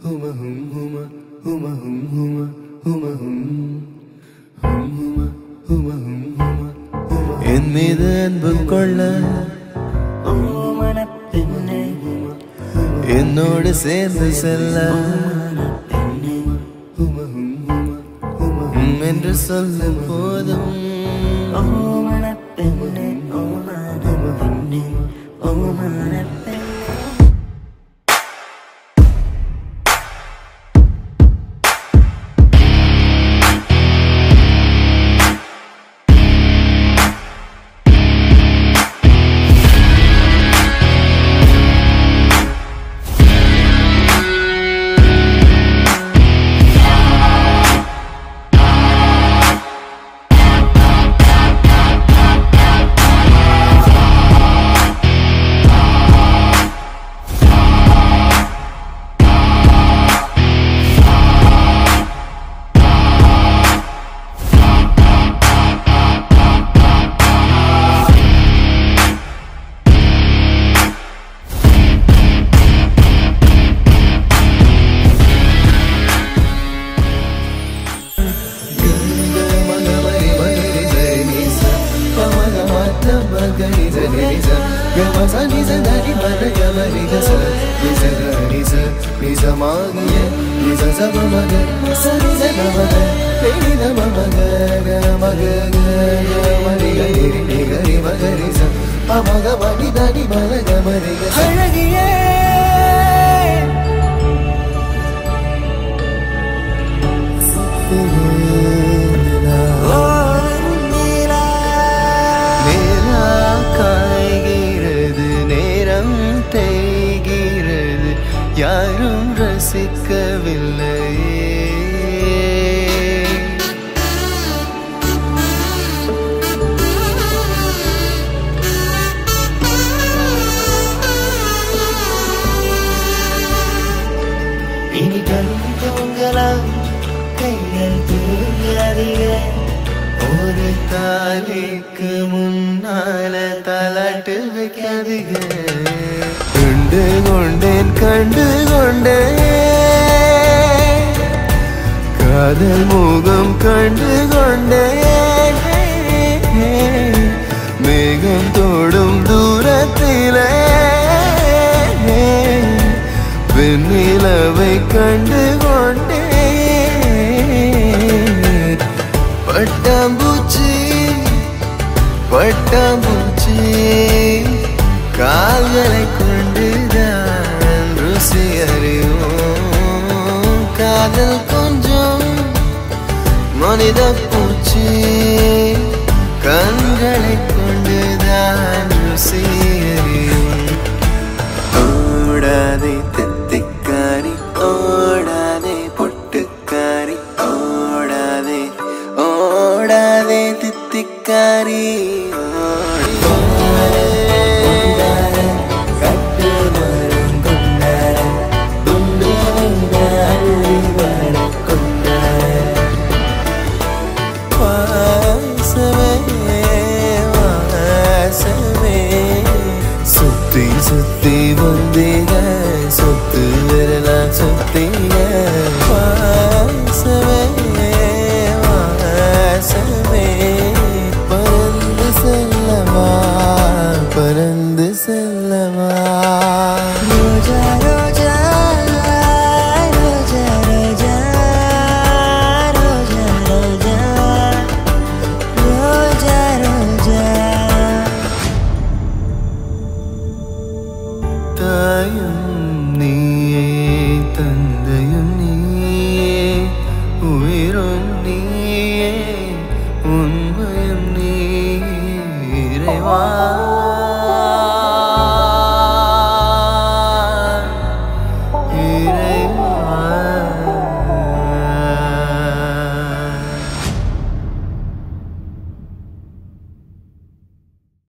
என் மீது அன்பு கொள்ள என்னோடு சேர்ந்து செல்ல என்று சொல்லும் போதும் யாரும் ரசிக்கவில்லையே இனி தூங்கலாம் கைகள் தூங்காதீங்க ஒரு தாலிக்கு முன்னால தலாட்டு வைக்காதீங்க கண்டு கொண்டேன் காதல் முகம் கண்டு கொண்டேன் மேகம் தோடும் தூரத்திலே வெண்ணிலவை கண்டு கொண்டேன் பட்டாம்பூச்சி கால்களை கொண்டுதான் ருசி அறிவோம் காதல் கொஞ்சம் மனித பூச்சி கண்களை கொண்டுதான் ருசி அறிவோம் ஓடாதே தித்திக்காரி ஓடாதே பொட்டுக்காரி ஓடாதே தித்திக்காரி சுத்தி வந்தீங்க சொத்து வரலாம் சுத்தீங்க வாசவே